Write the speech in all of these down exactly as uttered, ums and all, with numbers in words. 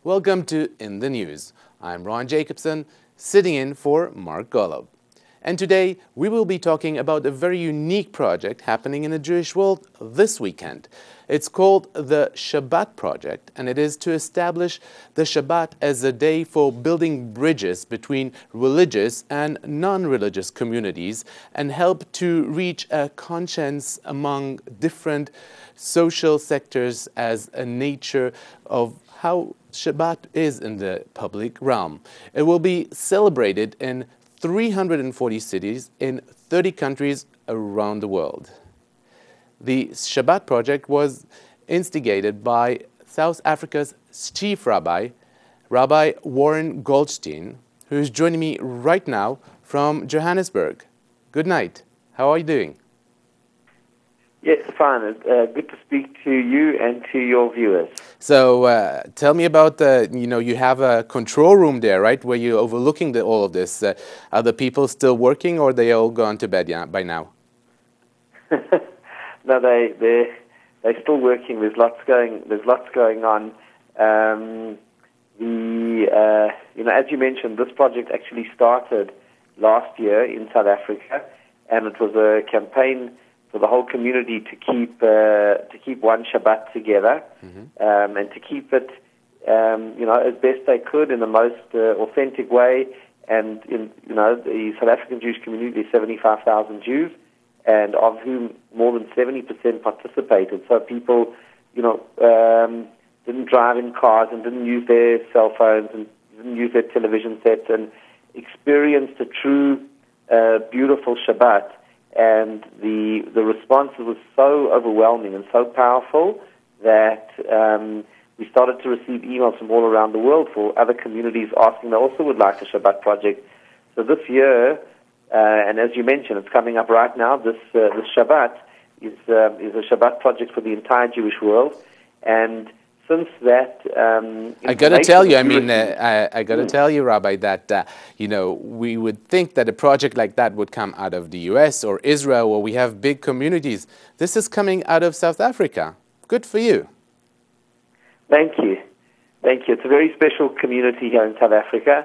Welcome to In the News. I'm Ron Jacobson, sitting in for Mark Golub. And today we will be talking about a very unique project happening in the Jewish world this weekend. It's called the Shabbat Project, and it is to establish the Shabbat as a day for building bridges between religious and non-religious communities and help to reach a conscience among different social sectors as a nature of how Shabbat is in the public realm. It will be celebrated in three hundred forty cities in thirty countries around the world. The Shabbat Project was instigated by South Africa's chief rabbi, Rabbi Warren Goldstein, who is joining me right now from Johannesburg. Good night. How are you doing? Yes, fine. Uh, good to speak to you and to your viewers. So uh, tell me about, uh, you know, you have a control room there, right, where you're overlooking the, all of this. Uh, are the people still working, or are they all gone to bed by now? No, they they they're still working. There's lots going. There's lots going on. Um, the uh, you know, as you mentioned, this project actually started last year in South Africa, and it was a campaign for the whole community to keep uh, to keep one Shabbat together, mm-hmm. um, and to keep it, um, you know, as best they could in the most uh, authentic way. And in you know, the South African Jewish community is seventy-five thousand Jews, and of whom more than seventy percent participated. So people, you know, um, didn't drive in cars and didn't use their cell phones and didn't use their television sets, and experienced a true, uh, beautiful Shabbat. And the the response was so overwhelming and so powerful that um, we started to receive emails from all around the world for other communities asking they also would like a Shabbat project. So this year, uh, and as you mentioned, it's coming up right now. This uh, this Shabbat is uh, is a Shabbat project for the entire Jewish world, and since that, um, I got to tell you, I mean, uh, I, I got to mm. tell you, Rabbi, that uh, you know, we would think that a project like that would come out of the U S or Israel, where we have big communities. This is coming out of South Africa. Good for you. Thank you, thank you. It's a very special community here in South Africa,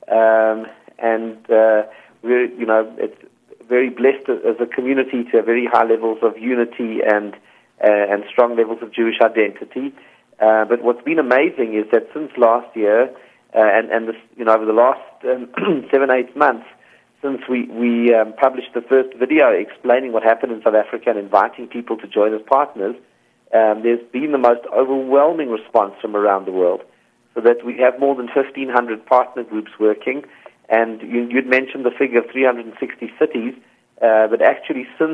um, and uh, we're, you know, it's very blessed as a community to have very high levels of unity and uh, and strong levels of Jewish identity. Uh, but what's been amazing is that since last year, uh, and, and this, you know, over the last um, seven, eight months, since we, we um, published the first video explaining what happened in South Africa and inviting people to join as partners, um, there's been the most overwhelming response from around the world. So that we have more than fifteen hundred partner groups working, and you, you'd mentioned the figure of three hundred sixty cities, uh, but actually since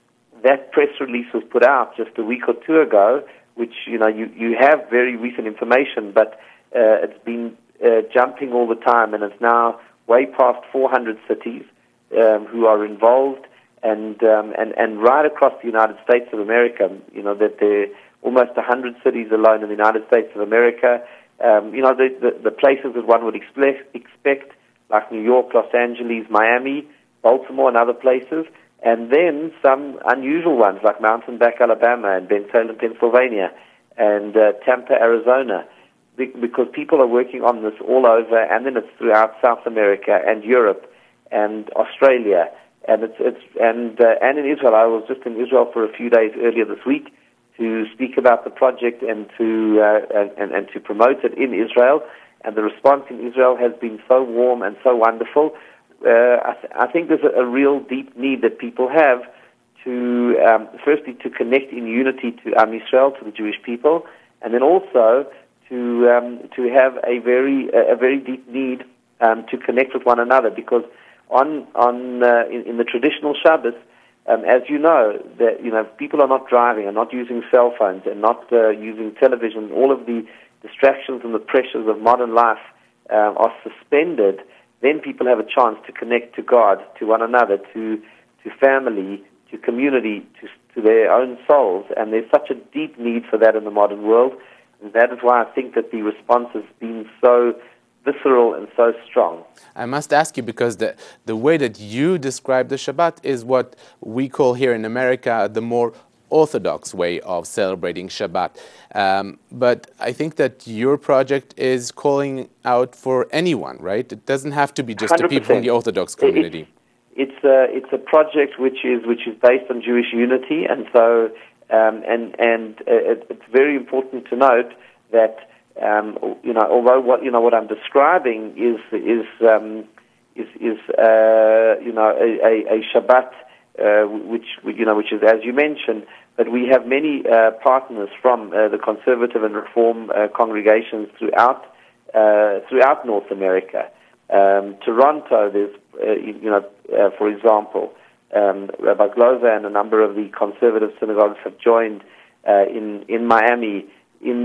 that press release was put out just a week or two ago, which, you know, you, you have very recent information, but uh, it's been uh, jumping all the time, and it's now way past four hundred cities um, who are involved, and, um, and and right across the United States of America. You know, that there are almost one hundred cities alone in the United States of America. Um, you know, the, the, the places that one would expect, expect, like New York, Los Angeles, Miami, Baltimore, and other places. And then some unusual ones like Mountain Back, Alabama, and Bensalem, Pennsylvania, and uh, Tampa, Arizona, Be because people are working on this all over, and then it's throughout South America and Europe and Australia, and it's it's and uh, and in Israel. I was just in Israel for a few days earlier this week to speak about the project and to uh, and and to promote it in Israel, and the response in Israel has been so warm and so wonderful. Uh, I, th I think there's a, a real deep need that people have to, um, firstly, to connect in unity to Am Yisrael, to the Jewish people, and then also to um, to have a very a very deep need um, to connect with one another. Because on on uh, in, in the traditional Shabbos, um, as you know, that you know people are not driving, and not using cell phones, and not uh, using television. All of the distractions and the pressures of modern life uh, are suspended. Then people have a chance to connect to God, to one another, to to family, to community, to, to their own souls. And there's such a deep need for that in the modern world. And that is why I think that the response has been so visceral and so strong. I must ask you, because the, the way that you describe the Shabbat is what we call here in America the more Orthodox way of celebrating Shabbat. Um, but I think that your project is calling out for anyone, right? It doesn't have to be just the people from the Orthodox community. It's, it's, a, it's a project which is, which is based on Jewish unity, and so um, and, and it, it's very important to note that Um, you know, although what you know what I'm describing is is um, is, is uh, you know a, a, a Shabbat uh, which you know which is, as you mentioned, but we have many uh, partners from uh, the conservative and reform uh, congregations throughout uh, throughout North America. Um, Toronto, there's uh, you know uh, for example, um, Rabbi Glover and a number of the conservative synagogues have joined uh, in in Miami in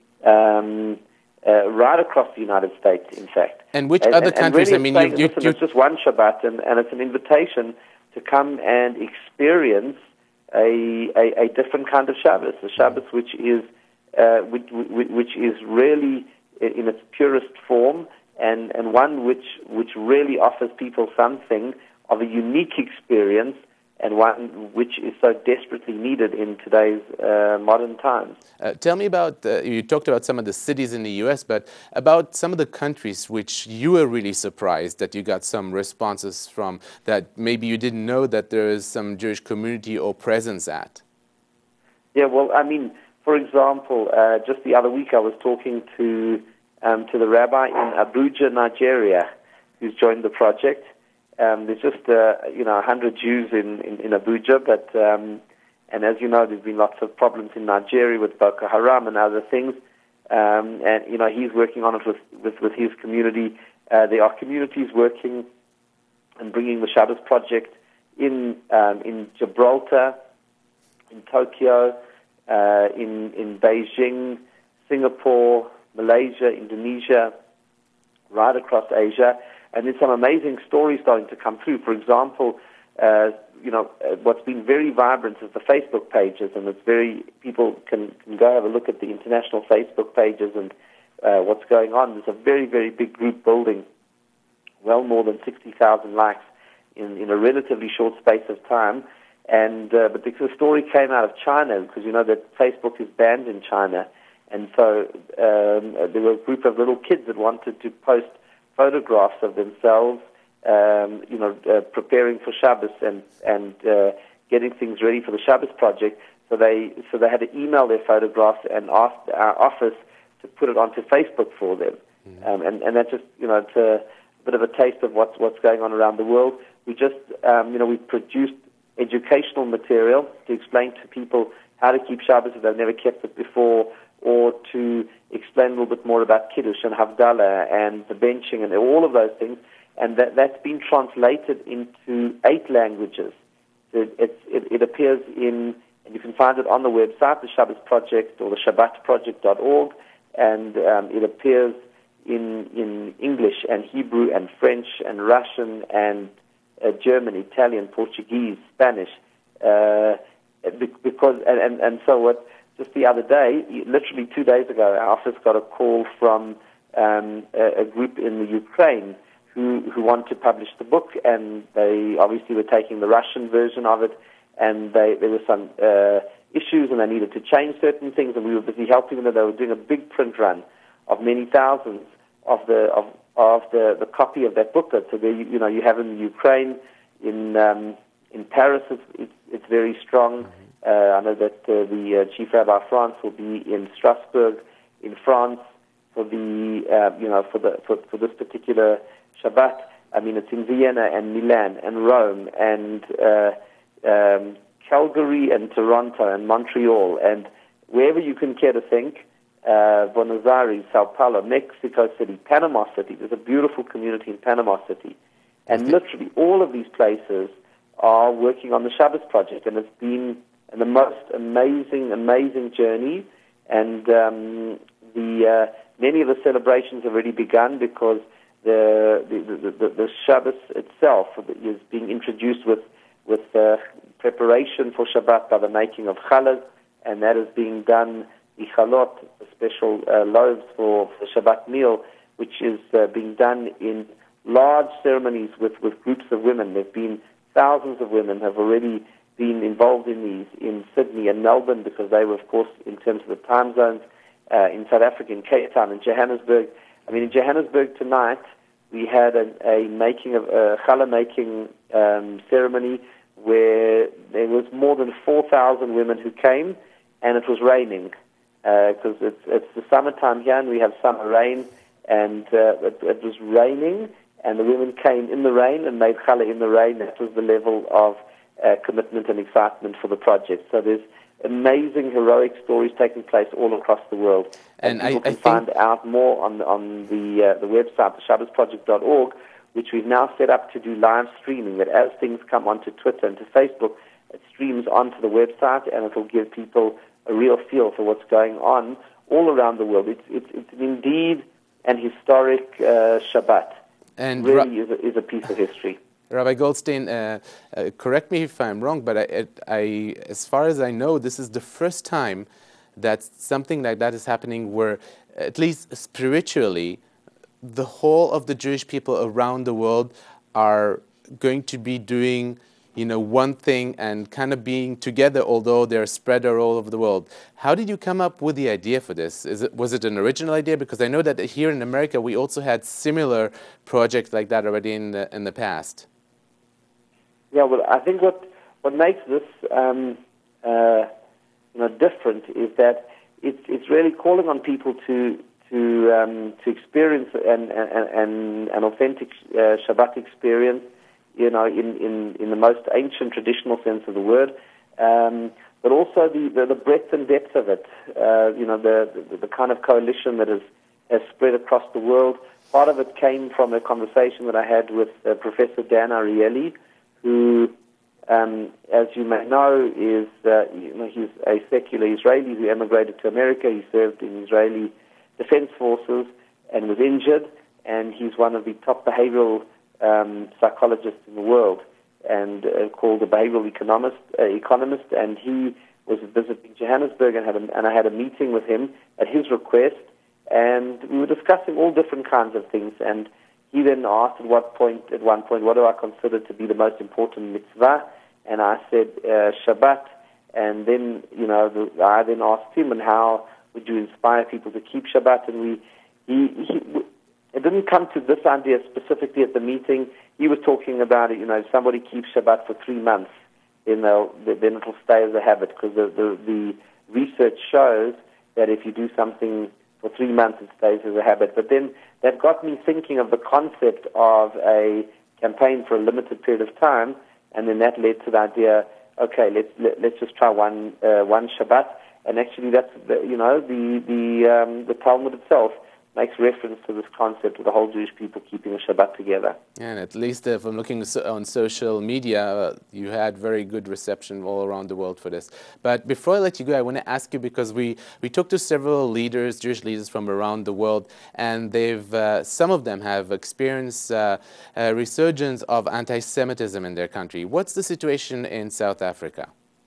Um, uh, right across the United States, in fact. And which and, other and, countries? And really I mean, you, you, listen, you... it's just one Shabbat, and, and it's an invitation to come and experience a, a, a different kind of Shabbos, a Shabbos which is uh, which, which is really in its purest form, and, and one which which really offers people something of a unique experience, and one which is so desperately needed in today's uh, modern times. Uh, tell me about, uh, you talked about some of the cities in the U S, but about some of the countries which you were really surprised that you got some responses from, that maybe you didn't know that there is some Jewish community or presence at. Yeah, well, I mean, for example, uh, just the other week I was talking to, um, to the rabbi in Abuja, Nigeria, who's joined the project. Um, there's just, uh, you know, one hundred Jews in, in, in Abuja, but, um, and as you know, there's been lots of problems in Nigeria with Boko Haram and other things, um, and, you know, he's working on it with, with, with his community. Uh, there are communities working and bringing the Shabbat Project in, um, in Gibraltar, in Tokyo, uh, in, in Beijing, Singapore, Malaysia, Indonesia, right across Asia. And there's some amazing stories starting to come through. For example, uh, you know, uh, what's been very vibrant is the Facebook pages, and it's very, people can, can go have a look at the international Facebook pages and uh, what's going on. There's a very, very big group building, well more than sixty thousand likes in, in a relatively short space of time. And uh, but the story came out of China, because you know that Facebook is banned in China. And so um, there were a group of little kids that wanted to post photographs of themselves, um, you know, uh, preparing for Shabbos and and uh, getting things ready for the Shabbos Project. So they so they had to email their photographs and ask our office to put it onto Facebook for them. Mm-hmm. um, and and that's just you know it's a bit of a taste of what's what's going on around the world. We just um, you know we produced educational material to explain to people how to keep Shabbos if they've never kept it before, or to explain a little bit more about Kiddush and Havdalah and the benching and all of those things. And that, that's been translated into eight languages. It, it, it, it appears in, and you can find it on the website, the Shabbat Project or the Shabbat Project dot org, and um, it appears in, in English and Hebrew and French and Russian and uh, German, Italian, Portuguese, Spanish, uh, because, and, and, and so what, just the other day, literally two days ago, our office got a call from um, a, a group in the Ukraine who, who wanted to publish the book, and they obviously were taking the Russian version of it, and they, there were some uh, issues, and they needed to change certain things, and we were busy helping them. They were doing a big print run of many thousands of the of, of the, the copy of that booklet. So there, you, you know, you have in Ukraine, in um, in Paris, it's, it's, it's very strong. Uh, I know that uh, the uh, Chief Rabbi of France will be in Strasbourg, in France, for the uh, you know for the for, for this particular Shabbat. I mean, it's in Vienna and Milan and Rome and uh, um, Calgary and Toronto and Montreal and wherever you can care to think. Uh, Buenos Aires, Sao Paulo, Mexico City, Panama City. There's a beautiful community in Panama City, and literally all of these places are working on the Shabbat Project, and it's been and the most amazing, amazing journey. And um, the uh, many of the celebrations have already begun, because the the, the, the, the Shabbos itself is being introduced with with uh, preparation for Shabbat by the making of challah, and that is being done, the chalot, the special uh, loaves for the Shabbat meal, which is uh, being done in large ceremonies with, with groups of women. There have been thousands of women have already been involved in these in Sydney and Melbourne, because they were, of course, in terms of the time zones, uh, in South Africa, in Cape Town, in Johannesburg. I mean, in Johannesburg tonight, we had a, a making of a challah making um, ceremony where there was more than four thousand women who came, and it was raining because uh, it's, it's the summertime here, and we have summer rain, and uh, it, it was raining, and the women came in the rain and made challah in the rain. That was the level of uh, commitment and excitement for the project. So there's amazing, heroic stories taking place all across the world. And, and people I, I can find out more on, on the, uh, the website, the shabbat project dot org, which we've now set up to do live streaming, that as things come onto Twitter and to Facebook, it streams onto the website, and it will give people a real feel for what's going on all around the world. It's, it's, it's indeed an historic uh, Shabbat. And it really is a, is a piece of history. Rabbi Goldstein, uh, uh, correct me if I'm wrong, but I, I, as far as I know, this is the first time that something like that is happening where, at least spiritually, the whole of the Jewish people around the world are going to be doing, you know, one thing and kind of being together, although they're spread all over the world. How did you come up with the idea for this? Is it, was it an original idea? Because I know that here in America, we also had similar projects like that already in the, in the past. Yeah, well, I think what what makes this um, uh, you know different is that it's it's really calling on people to to um, to experience an an, an authentic uh, Shabbat experience, you know, in, in, in the most ancient traditional sense of the word, um, but also the, the, the breadth and depth of it. Uh, you know, the, the the kind of coalition that has has spread across the world. Part of it came from a conversation that I had with uh, Professor Dan Ariely, who, um, as you may know, is uh, you know he's a secular Israeli who emigrated to America. He served in Israeli Defense Forces and was injured, and he's one of the top behavioral um, psychologists in the world, and uh, called a behavioral economist. Uh, economist, and he was visiting Johannesburg, and had a, and I had a meeting with him at his request, and we were discussing all different kinds of things. And he then asked at what point, at one point, what do I consider to be the most important mitzvah? And I said, uh, Shabbat. And then, you know, the, I then asked him, and how would you inspire people to keep Shabbat? And we, he, he, it didn't come to this idea specifically at the meeting. He was talking about it, you know, if somebody keeps Shabbat for three months, then they'll, then it'll stay as a habit, because the, the, the research shows that if you do something for three months, it stays as a habit. But then that got me thinking of the concept of a campaign for a limited period of time, and then that led to the idea, okay, let's let, let's just try one uh, one Shabbat. And actually, that's the, you know the the um, the Talmud itself makes reference to this concept of the whole Jewish people keeping a Shabbat together. And at least if I'm looking on social media, uh, you had very good reception all around the world for this. But before I let you go, I want to ask you, because we, we talked to several leaders, Jewish leaders from around the world, and they've uh, some of them have experienced uh, a resurgence of anti-Semitism in their country. What's the situation in South Africa?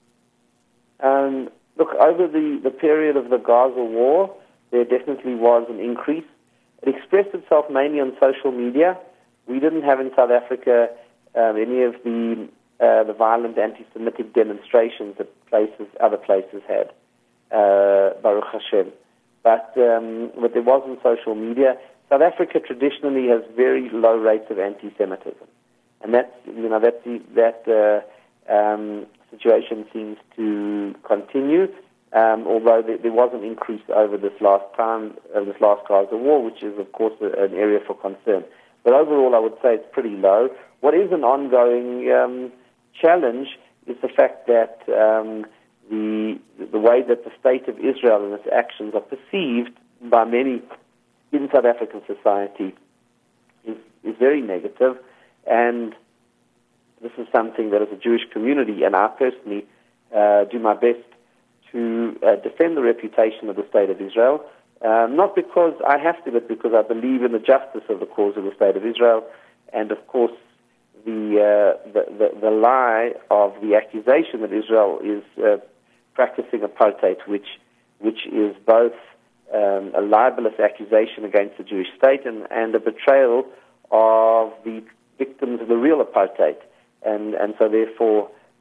Um, look, over the, the period of the Gaza war, there definitely was an increase. It expressed itself mainly on social media. We didn't have in South Africa um, any of the uh, the violent anti-Semitic demonstrations that places other places had, uh, Baruch Hashem. But um, what there was in social media, South Africa traditionally has very low rates of anti-Semitism, and that's you know that that uh, um, situation seems to continue. Um, although there, there was an increase over this last time, uh, this last Gaza war, which is, of course, a, an area for concern. But overall, I would say it's pretty low. What is an ongoing um, challenge is the fact that um, the the way that the state of Israel and its actions are perceived by many in South African society is, is very negative. And this is something that, as a Jewish community, and I personally uh, do my best to uh, defend the reputation of the State of Israel, um, not because I have to, but because I believe in the justice of the cause of the State of Israel, and of course the uh, the, the, the lie of the accusation that Israel is uh, practicing apartheid, which which is both um, a libelous accusation against the Jewish state and, and a betrayal of the victims of the real apartheid, and and so therefore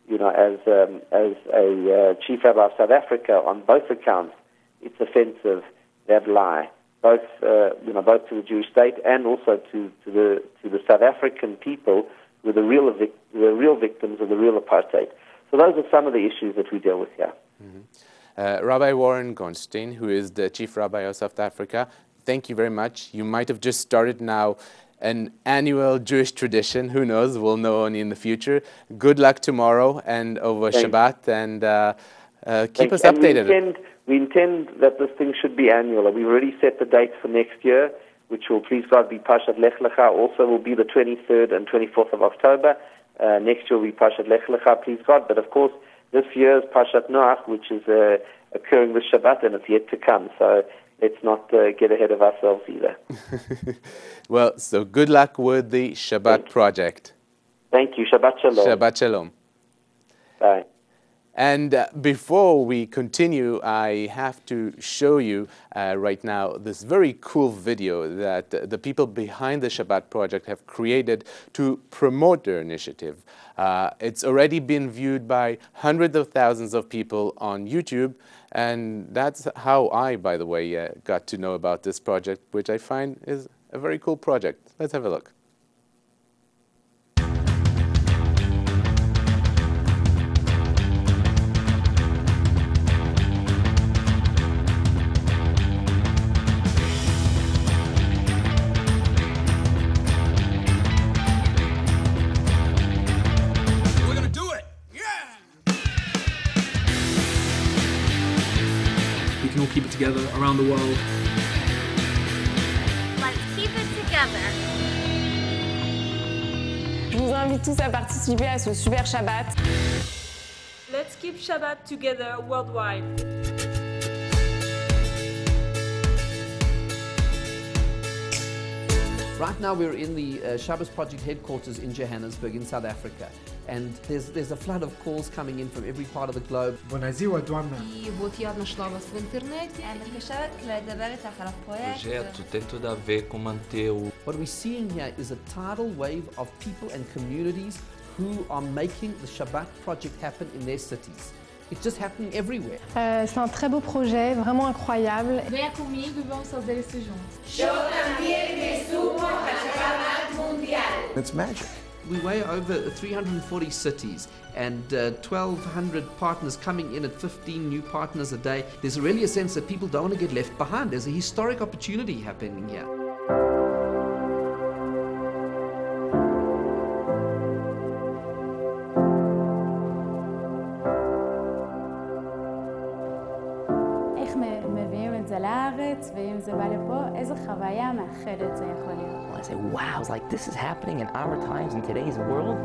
you know, as um, as a uh, chief rabbi of South Africa, on both accounts, it's offensive, that lie, both uh, you know, both to the Jewish state and also to, to the to the South African people, who are the real vic- the real victims of the real apartheid. So those are some of the issues that we deal with here. Mm-hmm. uh, Rabbi Warren Goldstein, who is the chief rabbi of South Africa, thank you very much. You might have just started now an annual Jewish tradition. Who knows? We'll know only in the future. Good luck tomorrow and over Thanks. Shabbat, and uh, uh, keep Thanks. us And updated. We intend, we intend that this thing should be annual. We've already set the dates for next year, which will, please God, be Parshat Lech Lecha. Also will be the twenty-third and twenty-fourth of October. Uh, next year will be Parshat Lech Lecha, please God. But of course, this year is Parshat Noach, which is uh, occurring this Shabbat, and it's yet to come. So let's not uh, get ahead of ourselves either. Well, so good luck with the Shabbat Project. Thank you. Shabbat Shalom. Shabbat Shalom. Bye. And uh, before we continue, I have to show you uh, right now this very cool video that uh, the people behind the Shabbat Project have created to promote their initiative. Uh, it's already been viewed by hundreds of thousands of people on YouTube, and that's how I, by the way, uh, got to know about this project, which I find is a very cool project. Let's have a look. We can all keep it together around the world. Let's keep it together. Je vous invite tous à participer à ce super Shabbat. Let's keep Shabbat together worldwide. Right now we're in the uh, Shabbat Project headquarters in Johannesburg in South Africa, and there's, there's a flood of calls coming in from every part of the globe. Bună ziua, doamnă! И вот я нашла вас в интернете. Projeto tem tudo a ver com manter o... What we're seeing here is a tidal wave of people and communities who are making the Shabbat Project happen in their cities. It's just happening everywhere. Euh, c'est un très beau projet, vraiment incroyable. Venha comigo e vamos fazer isso juntos. It's magic. We weigh over three hundred forty cities and uh, twelve hundred partners coming in at fifteen new partners a day. There's really a sense that people don't want to get left behind. There's a historic opportunity happening here. איך מביאים את זה לארץ, ואם זה בא לפה, איזו חוויה מאחדת זה יכול להיות. I say, wow, it's like this is happening in our times, in today's world.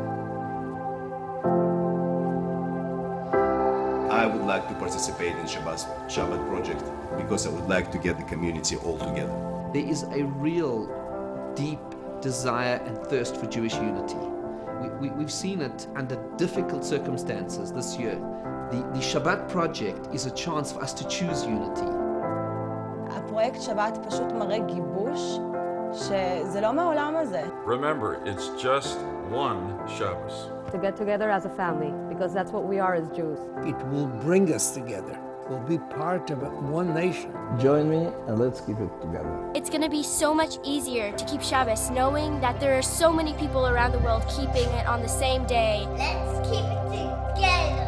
I would like to participate in Shabbat, Shabbat Project because I would like to get the community all together. There is a real deep desire and thirst for Jewish unity. We, we, we've seen it under difficult circumstances this year. The, the Shabbat Project is a chance for us to choose unity. הפרויקט שבת פשוט מראה גיבוש שזה לא מהעולם הזה. Remember, it's just one Shabbos. To get together as a family, because that's what we are as Jews. It will bring us together. We'll be part of one nation. Join me and let's keep it together. It's going to be so much easier to keep Shabbos knowing that there are so many people around the world keeping it on the same day. Let's keep it together.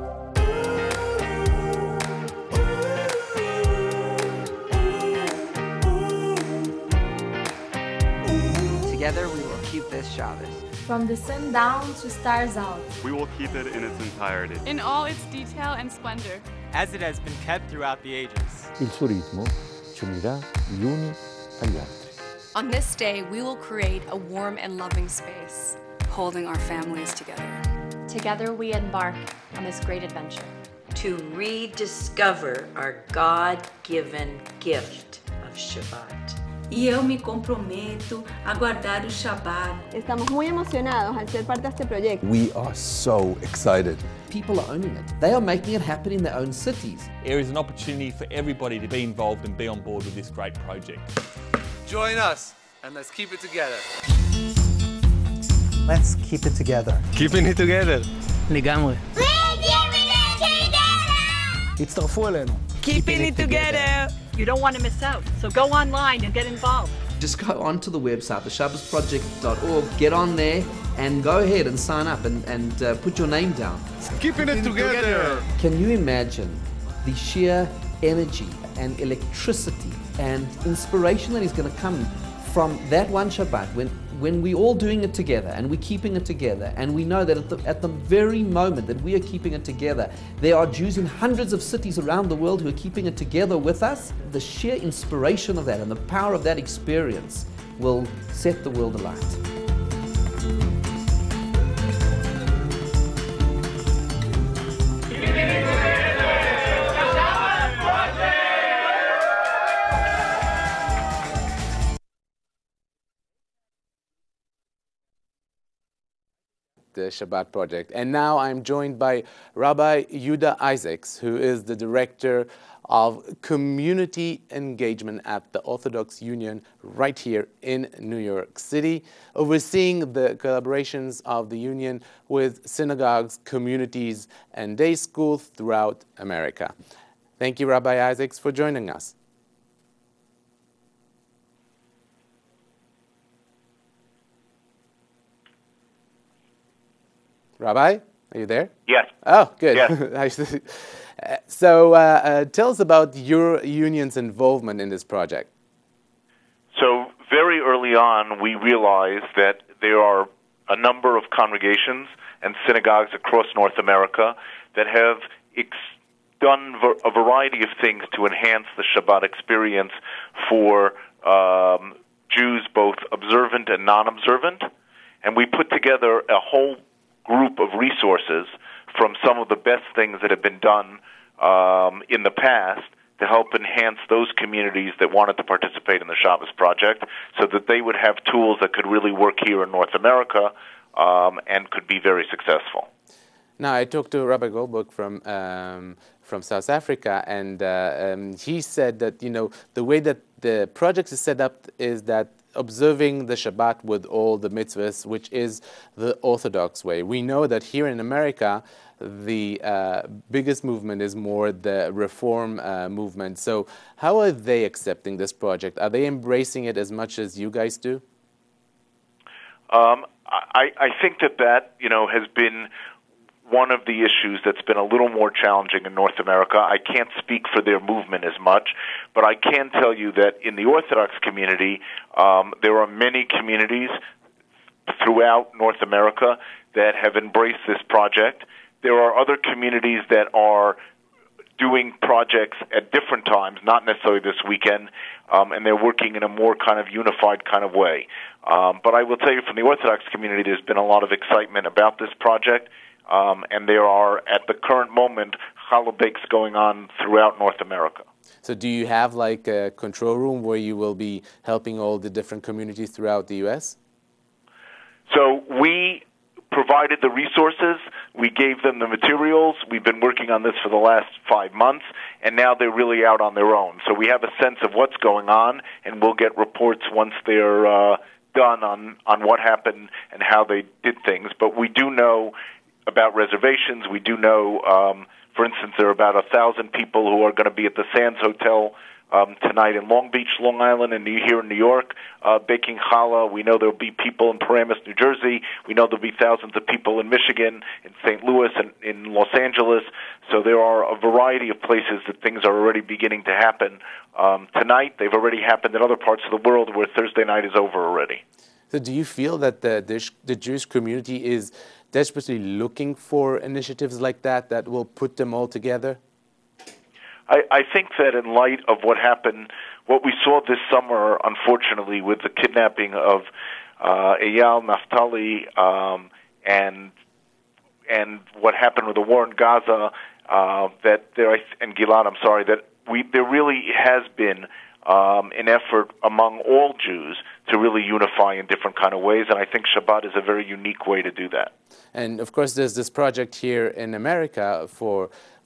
Together we will keep this Shabbos. From the sun down to stars out. We will keep it in its entirety. In all its detail and splendor. As it has been kept throughout the ages. Il suo ritmo ci unirà gli uni agli altri. On this day, we will create a warm and loving space, holding our families together. Together we embark on this great adventure. To rediscover our God-given gift of Shabbat. Y eu me comprometo a guardar o Shabbat. Estamos muy emocionados al ser parte de este proyecto. We are so excited. People are owning it. They are making it happen in their own cities. There is an opportunity for everybody to be involved and be on board with this great project. Join us and let's keep it together. Let's keep it together. Keeping it together. לגמרי. הצטרפו אלינו. Keeping it together. You don't want to miss out, so go online and get involved. Just go onto the website, the shabbat project dot org, get on there and go ahead and sign up and, and uh, put your name down. Keeping it together. Can you imagine the sheer energy and electricity and inspiration that is going to come from that one Shabbat when, when we're all doing it together and we're keeping it together, and we know that at the, at the very moment that we are keeping it together, there are Jews in hundreds of cities around the world who are keeping it together with us. The sheer inspiration of that and the power of that experience will set the world alight. The Shabbat Project. And now I'm joined by Rabbi Judah Isaacs, who is the Director of Community Engagement at the Orthodox Union right here in New York City, overseeing the collaborations of the Union with synagogues, communities, and day schools throughout America. Thank you, Rabbi Isaacs, for joining us. Rabbi, are you there? Yes. Oh, good. Yes. So uh, uh, tell us about your union's involvement in this project. So very early on, we realized that there are a number of congregations and synagogues across North America that have ex done a variety of things to enhance the Shabbat experience for um, Jews, both observant and non-observant. And we put together a whole group of resources from some of the best things that have been done um, in the past to help enhance those communities that wanted to participate in the Shabbat Project so that they would have tools that could really work here in North America um, and could be very successful. Now, I talked to Rabbi Goldstein from um, from South Africa, and uh, um, he said that, you know, the way that the project is set up is that observing the Shabbat with all the mitzvahs, which is the Orthodox way. We know that here in America, the uh, biggest movement is more the Reform uh, movement. So how are they accepting this project? Are they embracing it as much as you guys do? Um, I, I think that that, you know, has been one of the issues that's been a little more challenging in North America. I can't speak for their movement as much, but I can tell you that in the Orthodox community, um, there are many communities throughout North America that have embraced this project. There are other communities that are doing projects at different times, not necessarily this weekend, um, and they're working in a more kind of unified kind of way. Um, but I will tell you from the Orthodox community, there's been a lot of excitement about this project. Um, and there are, at the current moment, challah going on throughout North America. So do you have like a control room where you will be helping all the different communities throughout the U S? So we provided the resources, we gave them the materials, we've been working on this for the last five months, and now they're really out on their own. So we have a sense of what's going on, and we'll get reports once they're uh, done on, on what happened and how they did things. But we do know about reservations. We do know, um, for instance, there are about a thousand people who are going to be at the Sands Hotel um, tonight in Long Beach, Long Island, and here in New York, uh, baking challah. We know there will be people in Paramus, New Jersey. We know there will be thousands of people in Michigan, in Saint Louis, and in Los Angeles. So there are a variety of places that things are already beginning to happen. Um, tonight, they've already happened in other parts of the world where Thursday night is over already. So do you feel that the, the, the Jewish community is desperately looking for initiatives like that that will put them all together? I, I think that in light of what happened, what we saw this summer, unfortunately, with the kidnapping of uh, Eyal Naftali um, and and what happened with the war in Gaza, uh, that there and Gilad, I'm sorry, that we there really has been um, an effort among all Jews to really unify in different kind of ways, and I think Shabbat is a very unique way to do that. And of course, there's this project here in America for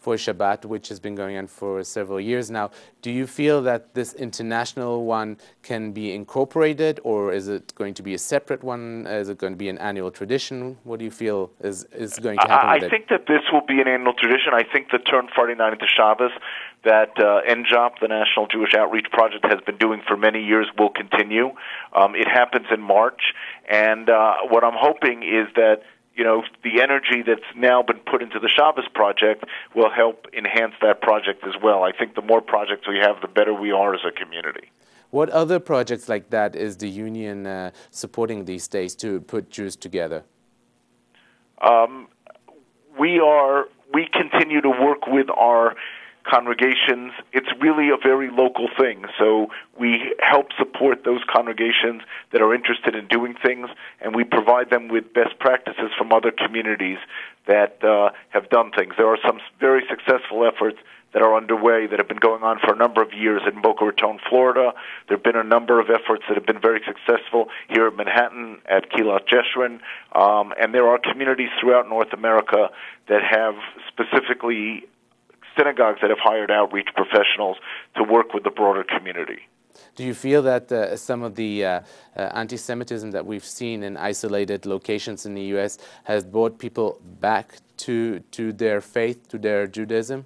for Shabbat, which has been going on for several years now. Do you feel that this international one can be incorporated, or is it going to be a separate one? Is it going to be an annual tradition? What do you feel is, is going to happen I, with I it? think that this will be an annual tradition. I think the turn Friday night into Shabbos that uh, N J O P, the National Jewish Outreach Project, has been doing for many years will continue. Um, it happens in March, and uh, what I'm hoping is that you know, the energy that's now been put into the Shabbos Project will help enhance that project as well. I think the more projects we have, the better we are as a community. What other projects like that is the Union uh, supporting these days to put Jews together? Um, we are, we continue to work with our congregations. It's really a very local thing. So we help support those congregations that are interested in doing things, and we provide them with best practices from other communities that uh, have done things. There are some very successful efforts that are underway that have been going on for a number of years in Boca Raton, Florida. There have been a number of efforts that have been very successful here at Manhattan at Kilat Jeshurun, um, and there are communities throughout North America that have specifically synagogues that have hired outreach professionals to work with the broader community. Do you feel that uh, some of the uh, uh, anti-Semitism that we've seen in isolated locations in the U S has brought people back to to their faith, to their Judaism?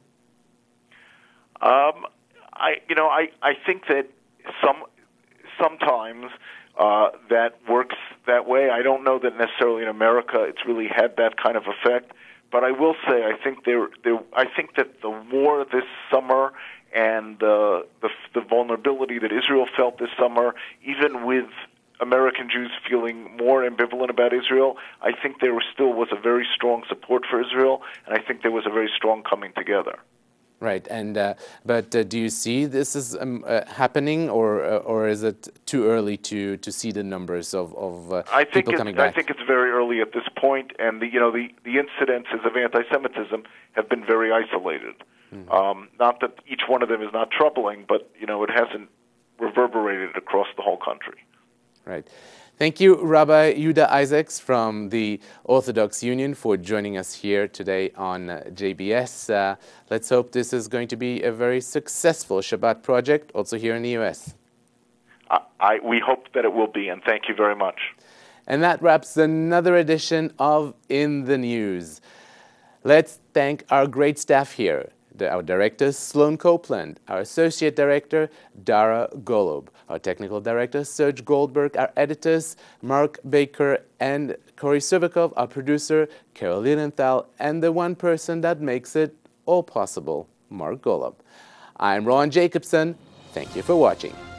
Um, I, you know, I, I think that some sometimes uh, that works that way. I don't know that necessarily in America it's really had that kind of effect. But I will say, I think there, there, I think that the war this summer and the, the the vulnerability that Israel felt this summer, even with American Jews feeling more ambivalent about Israel, I think there was still was a very strong support for Israel, and I think there was a very strong coming together. Right, and uh, but uh, do you see this is um, uh, happening, or uh, or is it too early to to see the numbers of of uh, I think people it's, coming back? I think it's very early at this point, and the you know the the incidences of anti-Semitism have been very isolated. Mm-hmm. um, not that each one of them is not troubling, but you know it hasn't reverberated across the whole country. Right. Thank you, Rabbi Judah Isaacs from the Orthodox Union, for joining us here today on uh, J B S. Uh, let's hope this is going to be a very successful Shabbat project, also here in the U S. I, I, we hope that it will be, and thank you very much. And that wraps another edition of In the News. Let's thank our great staff here. The, our director, Sloan Copeland, our associate director, Dara Golob, our technical director, Serge Goldberg, our editors, Mark Baker and Corey Servikov, our producer, Carol Lilienthal, and the one person that makes it all possible, Mark Golob. I'm Ron Jacobson. Thank you for watching.